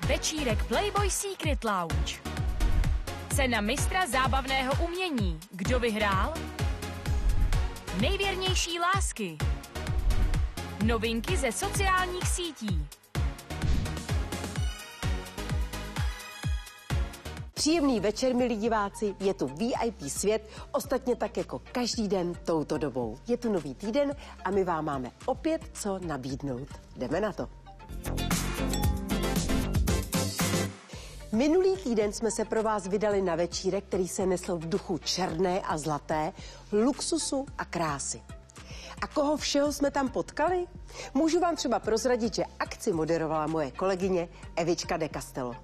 Večírek Playboy Secret Lounge. Cena mistra zábavného umění. Kdo vyhrál? Nejvěrnější lásky. Novinky ze sociálních sítí. Příjemný večer, milí diváci, je tu VIP svět, ostatně tak jako každý den touto dobou. Je tu nový týden a my vám máme opět co nabídnout. Jdeme na to. Minulý týden jsme se pro vás vydali na večírek, který se nesl v duchu černé a zlaté, luxusu a krásy. A koho všeho jsme tam potkali? Můžu vám třeba prozradit, že akci moderovala moje kolegyně Evička de Castello.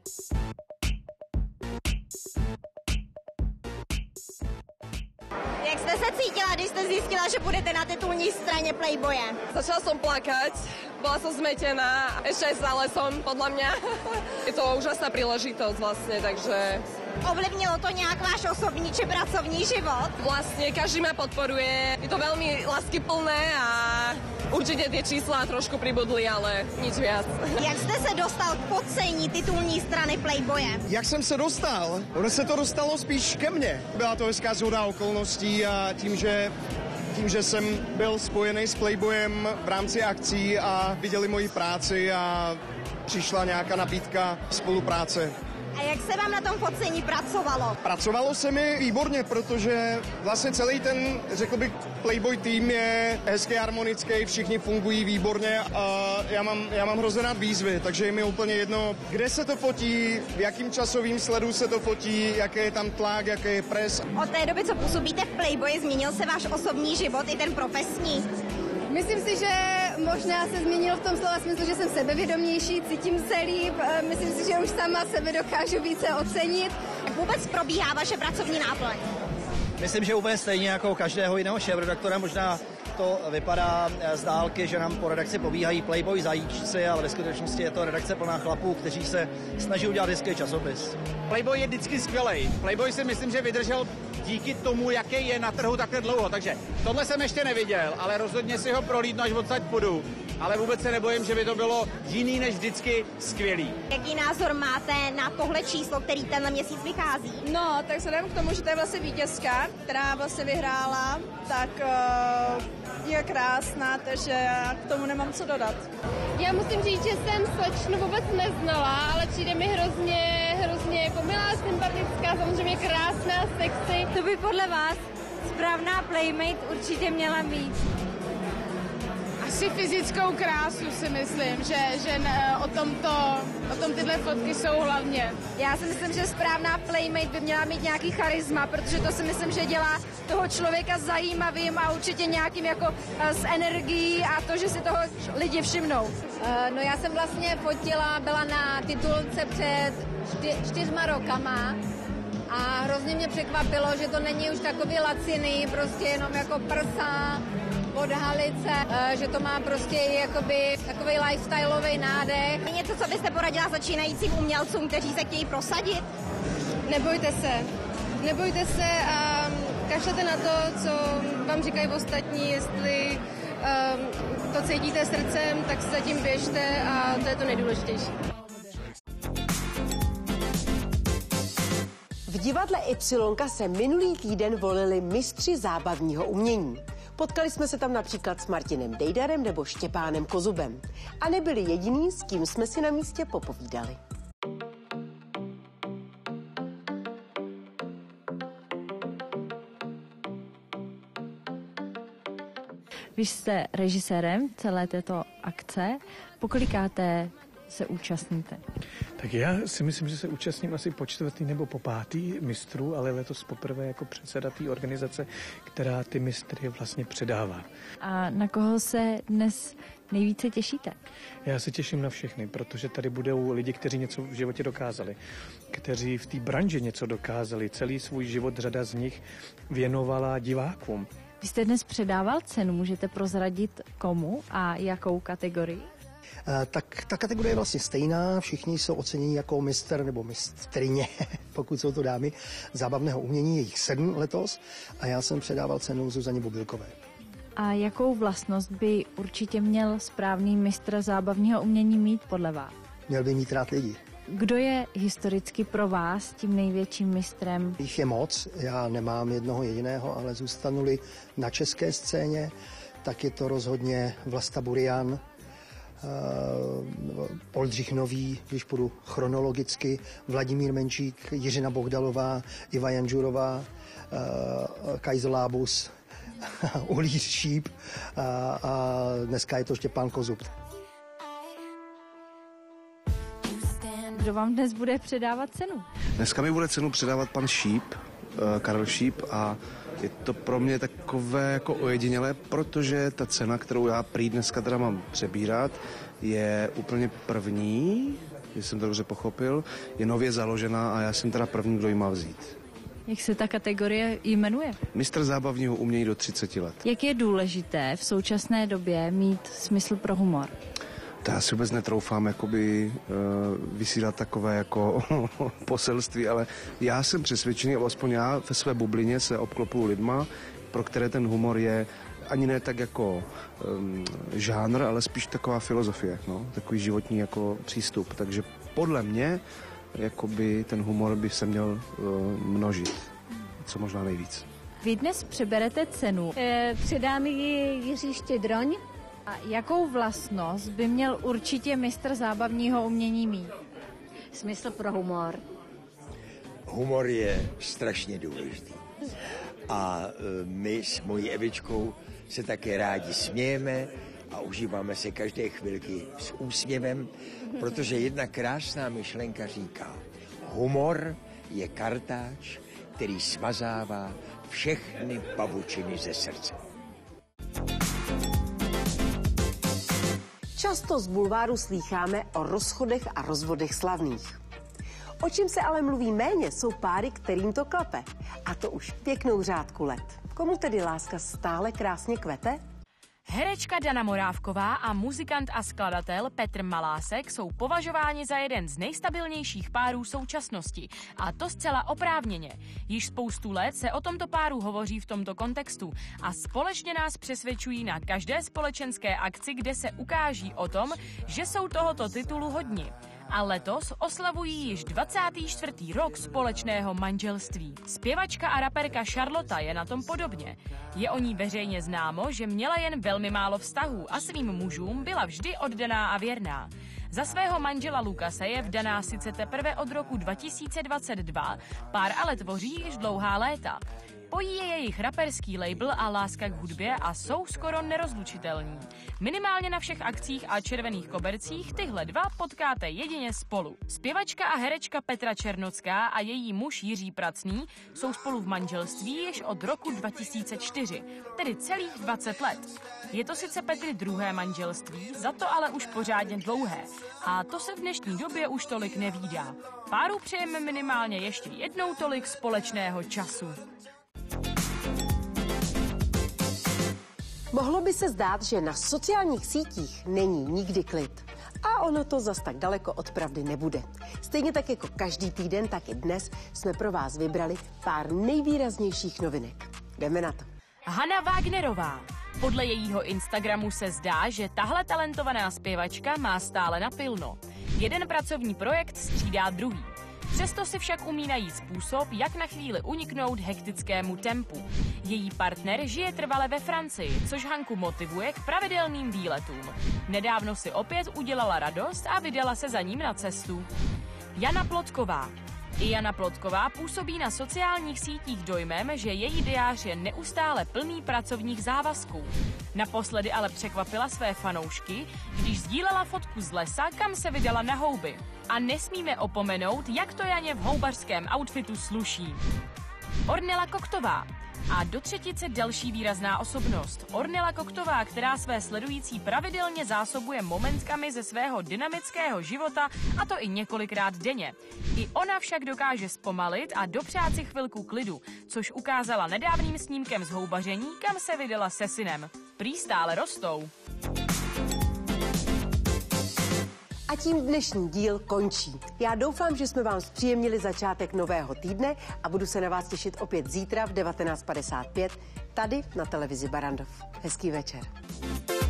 Jak jste se cítila, když jste zjistila, že budete na titulní straně Playboye? Začala som plakať, bola som zmetená, ešte aj stále som, podľa mňa. Je to úžasná príležitosť vlastne, takže... Ovlivnilo to nějak váš osobní či pracovní život? Vlastne každý ma podporuje, je to veľmi láskyplné a určite tie čísla trošku pribudli, ale nič viac. Jak jste se dostal k podcení titulní strany Playboye? Jak jsem se dostal? Ono se to dostalo spíš ke mně. Byla to hezká shoda okolností a tím, že jsem byl spojený s Playboyem v rámci akcí a viděli moji práci a přišla nějaká nabídka spolupráce. A jak se vám na tom focení pracovalo? Pracovalo se mi výborně, protože vlastně celý ten, řekl bych, Playboy tým je hezky harmonický, všichni fungují výborně a já mám hrozně rád výzvy, takže je mi úplně jedno, kde se to fotí, v jakým časovým sledu se to fotí, jaký je tam tlak, jaký je pres. Od té doby, co působíte v Playboyi, změnil se váš osobní život i ten profesní? Myslím si, že možná se změnilo v tom slova smyslu, že jsem sebevědomější, cítím se líp, myslím si, že už sama sebe dokážu více ocenit. Jak vůbec probíhá vaše pracovní náplň? Myslím, že úplně stejně jako každého jiného šéfredaktora, možná to vypadá z dálky, že nám po redakci pobíhají Playboy zajíčci, ale ve skutečnosti je to redakce plná chlapů, kteří se snaží udělat hezký časopis. Playboy je vždycky skvělej. Playboy si myslím, že vydržel díky tomu, jaký je na trhu takhle dlouho. Takže tohle jsem ještě neviděl, ale rozhodně si ho prolídnu, až odsaď půjdu. Ale vůbec se nebojím, že by to bylo jiný než vždycky skvělý. Jaký názor máte na tohle číslo, který tenhle měsíc vychází? No, tak vzhledem k tomu, že to je vlastně vítězka, která vlastně vyhrála, tak je krásná, takže já k tomu nemám co dodat. Já musím říct, že jsem slečnu vůbec neznala, ale přijde mi hrozně jako milá, sympatická, samozřejmě krásná, sexy. To by podle vás správná playmate určitě měla mít. Asi fyzickou krásu si myslím, že o tom tyhle fotky jsou hlavně. Já si myslím, že správná playmate by měla mít nějaký charisma, protože to si myslím, že dělá toho člověka zajímavým a určitě nějakým jako s energií a to, že si toho lidi všimnou. No já jsem vlastně fotila, byla na titulce před 4 rokama a hrozně mě překvapilo, že to není už takový laciný, prostě jenom jako prsa, odhalice, že to má prostě jakoby takový lifestyleový nádech. Něco, co byste poradila začínajícím umělcům, kteří se chtějí prosadit? Nebojte se a kašlete na to, co vám říkají ostatní, jestli to cítíte srdcem, tak se zatím běžte a to je to nejdůležitější. V divadle Y se minulý týden volili mistři zábavního umění. Potkali jsme se tam například s Martinem Dejdarem nebo Štěpánem Kozubem. A nebyli jediný, s kým jsme si na místě popovídali. Vy jste režisérem celé této akce. Pokolikáté se účastníte? Tak já si myslím, že se účastním asi po 4. nebo po 5. mistrů, ale letos poprvé jako předseda té organizace, která ty mistry vlastně předává. A na koho se dnes nejvíce těšíte? Já se těším na všechny, protože tady budou lidi, kteří něco v životě dokázali, kteří v té branži něco dokázali. Celý svůj život řada z nich věnovala divákům. Vy jste dnes předával cenu, můžete prozradit komu a jakou kategorii? Tak ta kategorie je vlastně stejná, všichni jsou oceněni jako mistr nebo mistryně, pokud jsou to dámy, zábavného umění, je jich 7 letos a já jsem předával cenu Zuzaně Bobilkové. A jakou vlastnost by určitě měl správný mistr zábavního umění mít podle vás? měl by mít rád lidi. Kdo je historicky pro vás tím největším mistrem? Jich je moc, já nemám jednoho jediného, ale zůstanu-li na české scéně, tak je to rozhodně Vlasta Burian, Oldřich Nový, když půjdu chronologicky, Vladimír Menčík, Jiřina Bohdalová, Iva Janžurová, Kajzo Lábus, Ulíř Šíp a dneska je to Štěpán Kozub. Kdo vám dnes bude předávat cenu? Dneska mi bude cenu předávat pan Šíp, Karel Šíp, a je to pro mě takové jako ojedinělé, protože ta cena, kterou já prý dneska teda mám přebírat, je úplně první, jestli jsem to dobře pochopil, je nově založená a já jsem teda první, kdo ji má vzít. Jak se ta kategorie jmenuje? Mistr zábavního umění do 30 let. Jak je důležité v současné době mít smysl pro humor? To já si vůbec netroufám jakoby vysílat takové jako poselství, ale já jsem přesvědčený, aspoň já ve své bublině se obklopuju lidma, pro které ten humor je ani ne tak jako žánr, ale spíš taková filozofie, no, takový životní jako přístup. Takže podle mě jakoby ten humor by se měl množit, co možná nejvíc. Vy dnes přeberete cenu. Předám ji Jiří Štědroň. A jakou vlastnost by měl určitě mistr zábavního umění mít? Smysl pro humor. Humor je strašně důležitý. A my s mojí Evičkou se také rádi smějeme a užíváme se každé chvilky s úsměvem, protože jedna krásná myšlenka říká, humor je kartáč, který smazává všechny pavučiny ze srdce. Často z bulváru slýcháme o rozchodech a rozvodech slavných. O čem se ale mluví méně, jsou páry, kterým to klape. A to už pěknou řádku let. Komu tedy láska stále krásně kvete? Herečka Dana Morávková a muzikant a skladatel Petr Malásek jsou považováni za jeden z nejstabilnějších párů současnosti. A to zcela oprávněně. Již spoustu let se o tomto páru hovoří v tomto kontextu a společně nás přesvědčují na každé společenské akci, kde se ukáží o tom, že jsou tohoto titulu hodni. A letos oslavují již 24. rok společného manželství. Zpěvačka a raperka Charlotta je na tom podobně. Je o ní veřejně známo, že měla jen velmi málo vztahů a svým mužům byla vždy oddaná a věrná. Za svého manžela Lukase je vdaná sice teprve od roku 2022, pár ale tvoří již dlouhá léta. Pojí je jejich raperský label a láska k hudbě a jsou skoro nerozlučitelní. Minimálně na všech akcích a červených kobercích tyhle dva potkáte jedině spolu. Zpěvačka a herečka Petra Černocká a její muž Jiří Pracný jsou spolu v manželství již od roku 2004, tedy celých 20 let. Je to sice Petry druhé manželství, za to ale už pořádně dlouhé. A to se v dnešní době už tolik nevídá. Páru přejeme minimálně ještě jednou tolik společného času. Mohlo by se zdát, že na sociálních sítích není nikdy klid. A ono to zas tak daleko od pravdy nebude. Stejně tak jako každý týden, tak i dnes jsme pro vás vybrali pár nejvýraznějších novinek. Jdeme na to. Hana Wagnerová. Podle jejího Instagramu se zdá, že tahle talentovaná zpěvačka má stále napilno. Jeden pracovní projekt střídá druhý. Přesto si však umí najít způsob, jak na chvíli uniknout hektickému tempu. Její partner žije trvale ve Francii, což Hanku motivuje k pravidelným výletům. Nedávno si opět udělala radost a vydala se za ním na cestu. Jana Plotková. I Jana Plotková působí na sociálních sítích dojmem, že její diář je neustále plný pracovních závazků. Naposledy ale překvapila své fanoušky, když sdílela fotku z lesa, kam se vydala na houby. A nesmíme opomenout, jak to Janě v houbařském outfitu sluší. Ornella Koktová. A do třetice další výrazná osobnost. Ornella Koktová, která své sledující pravidelně zásobuje momentkami ze svého dynamického života, a to i několikrát denně. I ona však dokáže zpomalit a dopřát si chvilku klidu, což ukázala nedávným snímkem z houbaření, kam se vydala se synem. Prý stále rostou. A tím dnešní díl končí. Já doufám, že jsme vám zpříjemnili začátek nového týdne a budu se na vás těšit opět zítra v 19:55 tady na televizi Barrandov. Hezký večer.